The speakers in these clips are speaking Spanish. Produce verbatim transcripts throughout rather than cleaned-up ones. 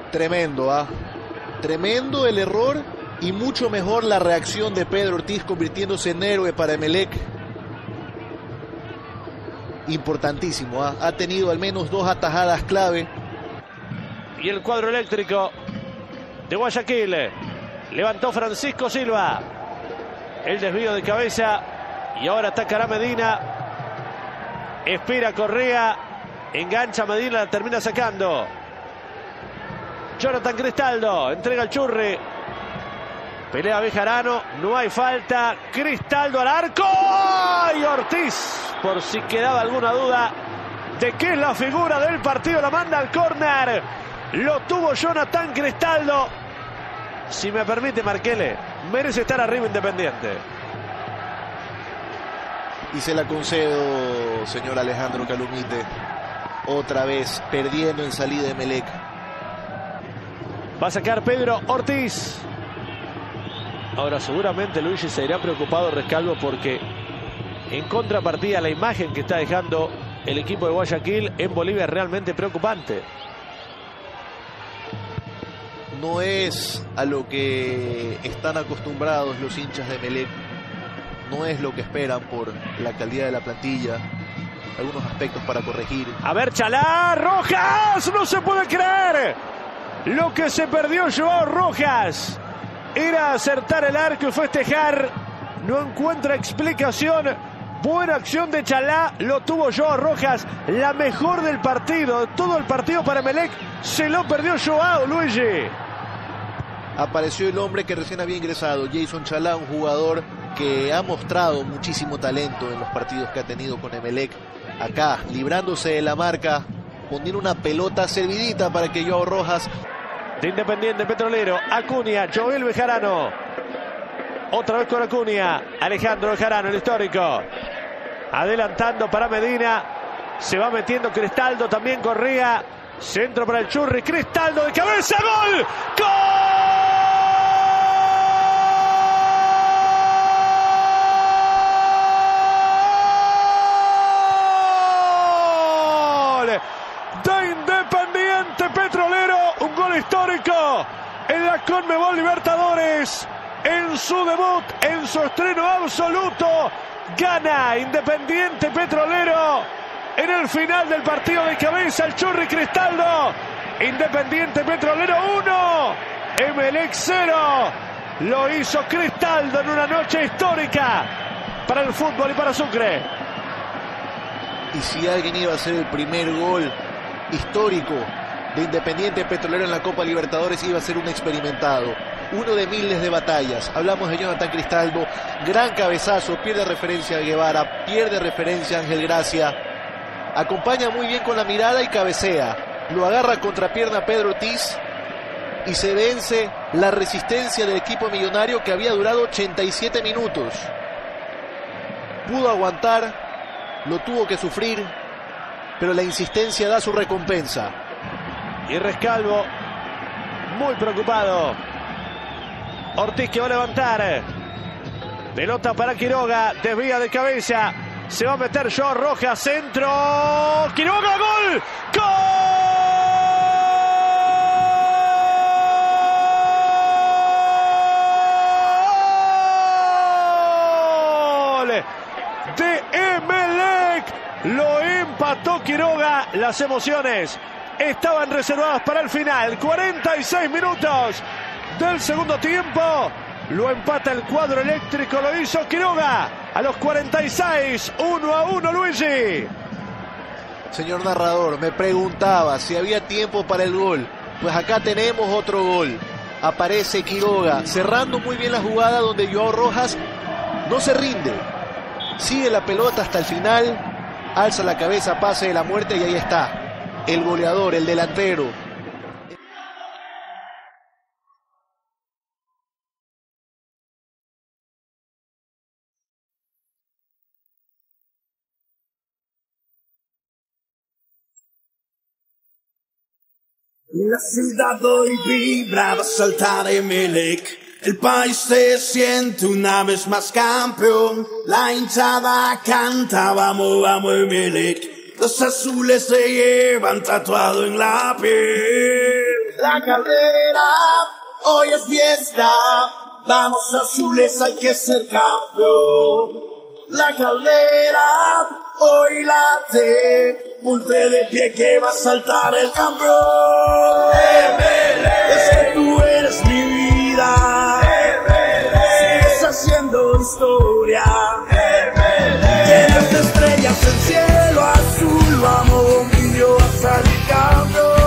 Tremendo, ¿ah? Tremendo el error y mucho mejor la reacción de Pedro Ortiz, convirtiéndose en héroe para Emelec. Importantísimo, ¿ah? Ha tenido al menos dos atajadas clave. Y el cuadro eléctrico de Guayaquil. Levantó Francisco Silva. El desvío de cabeza. Y ahora atacará Medina. Espera Correa. Engancha Medina, la termina sacando. Jonathan Cristaldo. Entrega al Churri. Pelea Bejarano. No hay falta. Cristaldo al arco. Y Ortiz, por si quedaba alguna duda de qué es la figura del partido, la manda al córner. Lo tuvo Jonathan Cristaldo. Si me permite, Marquele, merece estar arriba Independiente. Y se la concedo, señor Alejandro Calumite. Otra vez perdiendo en salida de Emelec. Va a sacar Pedro Ortiz. Ahora seguramente Luigi se irá preocupado, Rescalvo, porque en contrapartida la imagen que está dejando el equipo de Guayaquil en Bolivia es realmente preocupante. No es a lo que están acostumbrados los hinchas de Emelec. No es lo que esperan por la calidad de la plantilla. Algunos aspectos para corregir. A ver, Chalá, Rojas, no se puede creer lo que se perdió Joao Rojas. Era acertar el arco y festejar. No encuentra explicación. Buena acción de Chalá, lo tuvo Joao Rojas, la mejor del partido, todo el partido para Emelec. Se lo perdió Joao, Luigi. Apareció el hombre que recién había ingresado, Jason Chalá, un jugador que ha mostrado muchísimo talento en los partidos que ha tenido con Emelec. Acá, librándose de la marca, poniendo una pelota servidita para que Joao Rojas... De Independiente Petrolero, Acuña, Joel Bejarano. Otra vez con Acuña, Alejandro Bejarano, el histórico. Adelantando para Medina. Se va metiendo Cristaldo, también Correa. Centro para el Churri, Cristaldo de cabeza, ¡gol! ¡Gol! De Independiente Petrolero, un gol histórico en la Conmebol Libertadores. En su debut, en su estreno absoluto, gana Independiente Petrolero. En el final del partido de cabeza, el Churri Cristaldo. Independiente Petrolero uno, Emelec cero. Lo hizo Cristaldo en una noche histórica para el fútbol y para Sucre. Y si alguien iba a hacer el primer gol histórico de Independiente Petrolero en la Copa Libertadores, iba a ser un experimentado. Uno de miles de batallas. Hablamos de Jonathan Cristaldo. Gran cabezazo. Pierde referencia a Guevara. Pierde referencia a Ángel Gracia. Acompaña muy bien con la mirada y cabecea. Lo agarra contrapierna Pedro Ortiz. Y se vence la resistencia del equipo millonario, que había durado ochenta y siete minutos. Pudo aguantar. Lo tuvo que sufrir. Pero la insistencia da su recompensa. Y Rescalvo, muy preocupado. Ortiz que va a levantar. Pelota para Quiroga. Desvía de cabeza. Se va a meter Joao Rojas. Centro. Quiroga, gol. ¡Gol! De Emelec. Lo empató Quiroga. Las emociones estaban reservadas para el final. cuarenta y seis minutos del segundo tiempo. Lo empata el cuadro eléctrico. Lo hizo Quiroga a los cuarenta y seis. uno a uno, Luigi. Señor narrador, me preguntaba si había tiempo para el gol. Pues acá tenemos otro gol. Aparece Quiroga cerrando muy bien la jugada, donde Joao Rojas no se rinde. Sigue la pelota hasta el final. Alza la cabeza, pase de la muerte, y ahí está el goleador, el delantero. La ciudad hoy vibra, va a saltar Emelec. El país se siente una vez más campeón. La hinchada canta, vamos, vamos Emelec. Los azules se llevan tatuado en la piel. La Caldera, hoy es fiesta, vamos azules, hay que ser campeón. La Caldera, hoy late, ponte de pie que va a saltar el campeón. Es que tú eres mi vida, sigues haciendo historia. Llenas de estrellas el cielo azul, vamos bombillo a salir campeón.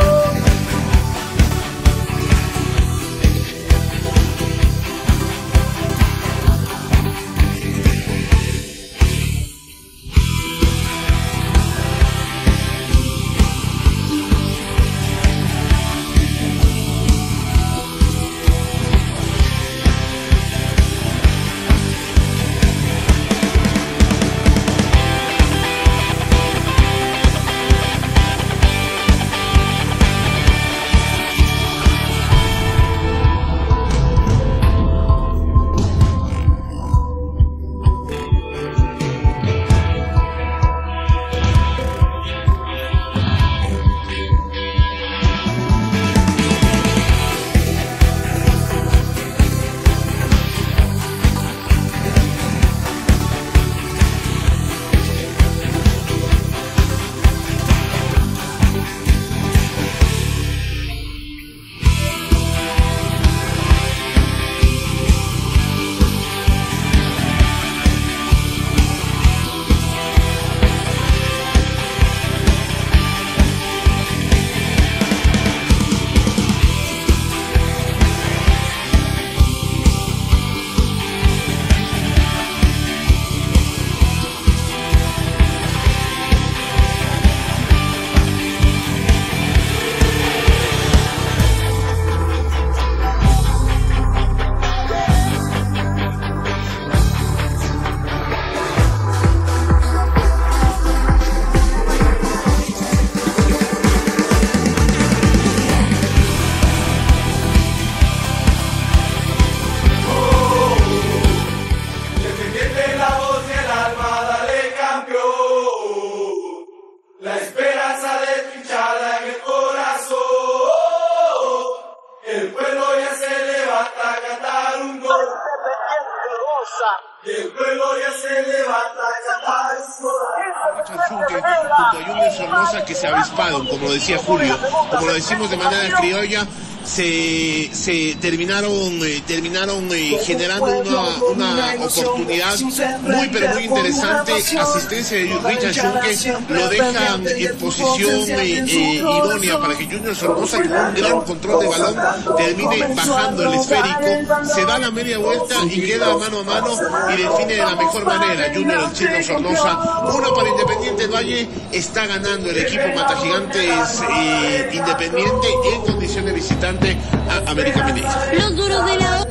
El pueblo ya se levanta a cantar. Junto a Junior Sornosa, que se avisparon, como decía Julio, como lo decimos de manera criolla, se, se terminaron eh, terminaron eh, generando una, una oportunidad muy pero muy interesante. Asistencia de Richard Schunke lo dejan en posición eh, eh, idónea para que Junior Sornosa, con un gran control de balón, termine bajando el esférico, se da la media vuelta y queda mano a mano y define de la mejor manera Junior el Chino Sornosa. Uno para Independiente del Valle. Está ganando el equipo Matagigantes eh, Independiente en condición de visitante a América Mineiro. Los duros de la...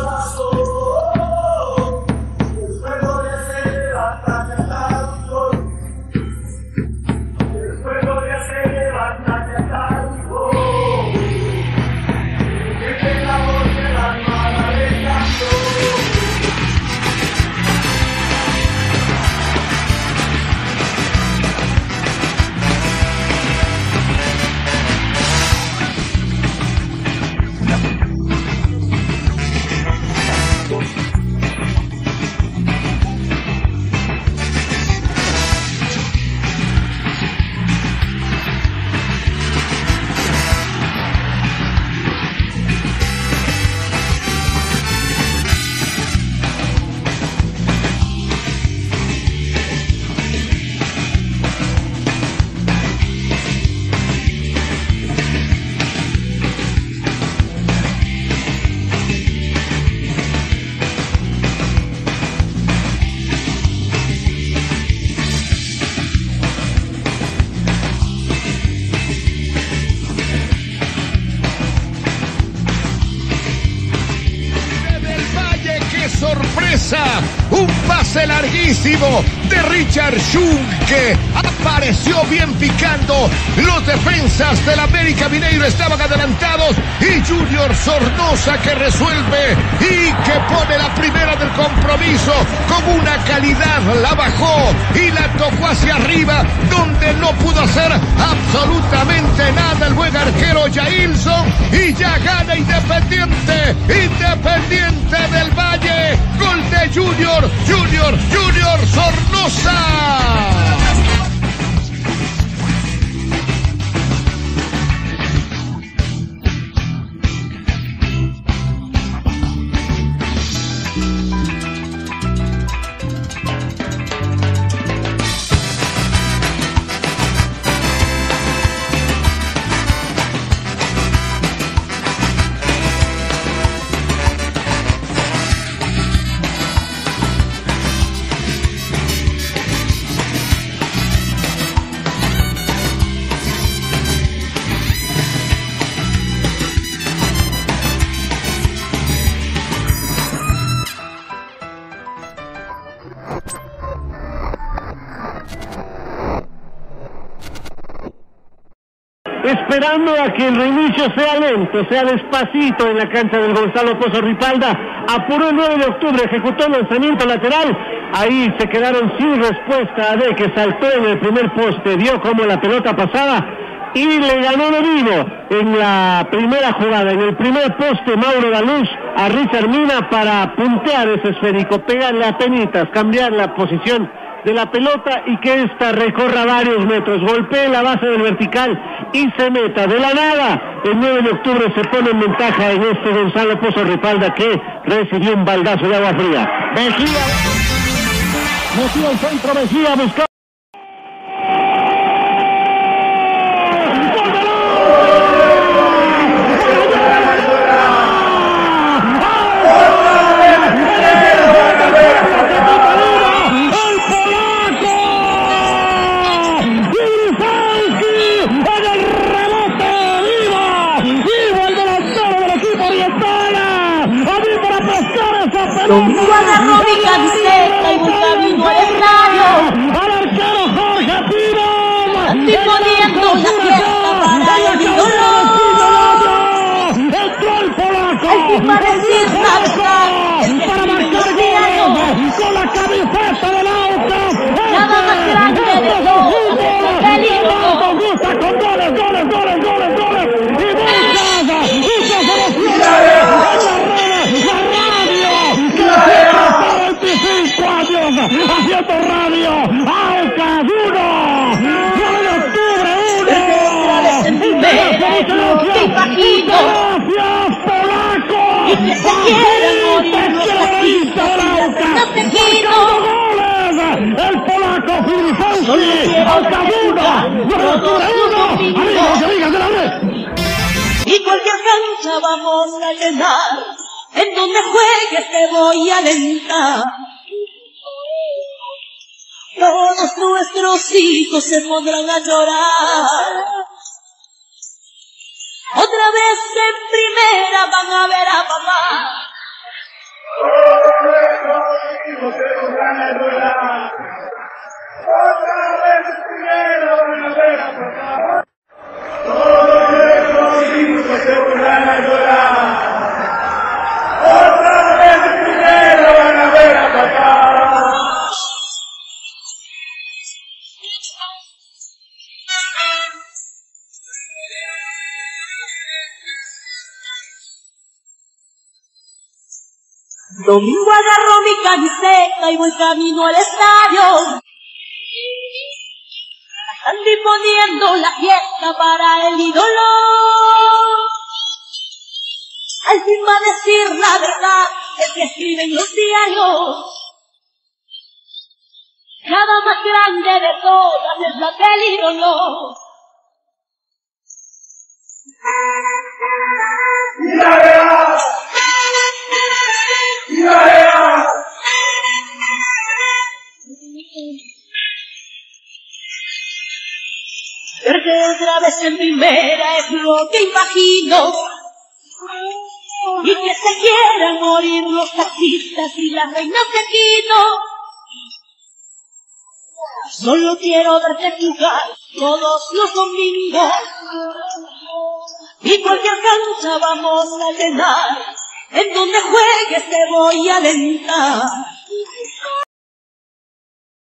Un pase larguísimo de Richard Schunke. Apareció bien picando. Los defensas del América Mineiro estaban adelantados. Y Junior Sornosa, que resuelve y que pone la primera del compromiso con una calidad. La bajó y la tocó hacia arriba, donde no no pudo hacer absolutamente nada el buen arquero Jailson y ya gana Independiente, Independiente del Valle, gol de Junior, Junior, Junior Sornosa. Esperando a que el reinicio sea lento, sea despacito en la cancha del Gonzalo Pozo Ripalda, apuró el nueve de octubre, ejecutó el lanzamiento lateral, ahí se quedaron sin respuesta a D, que saltó en el primer poste, vio como la pelota pasaba y le ganó de vivo en la primera jugada, en el primer poste Mauro Daluz a Richard Mina para puntear ese esférico, pegarle a penitas, cambiar la posición de la pelota y que ésta recorra varios metros, golpee la base del vertical y se meta. De la nada, el nueve de octubre se pone en ventaja en este Gonzalo Pozo Ripalda, que recibió un baldazo de agua fría. Mejía, metió el centro, Mejía buscó. Domingo agarró mi camiseta y voy camino al estadio. Al arquero Jorge Pino. Estoy poniendo la fiesta para el ídolo. Entró el polaco. El FIFA decir marcar. Para marcar goles con la camiseta del Aucas. Nada más grande de todo. Peligro. Con gusta, con goles, goles, goles, goles, goles. Y busca, busca soluciones. La veinticinco años haciendo radio. Aucas uno, nueve de octubre uno. Gracias, polaco. Y que se quieran morir los taxistas. No te quito. El polaco Filipovski. Aucas uno, nueve de octubre uno. Amigos y amigas de la red. Y cualquier cancha vamos a llenar. En donde juegues te voy a alentar. Todos nuestros hijos se pondrán a llorar. Otra vez en primera van a ver a papá. Todos nuestros hijos se pondrán a llorar. Otra vez en primera van a ver a papá. Todos nuestros hijos se pondrán a llorar. Otra vez primero van a ver a papá. Domingo agarró mi camiseta y voy camino al estadio. Están disponiendo la fiesta para el ídolo. Al fin va a decir la verdad el que escribe en los diarios. Cada más grande de todas es la del ídolo. ¡Viva Real! ¡Viva Real! Perder otra vez en primera es lo que imagino. Y que se quieran morir los taxistas y las reinas de Quito. Solo quiero verte jugar todos los domingos. Y cualquier cancha vamos a llenar. En donde juegues te voy a alentar.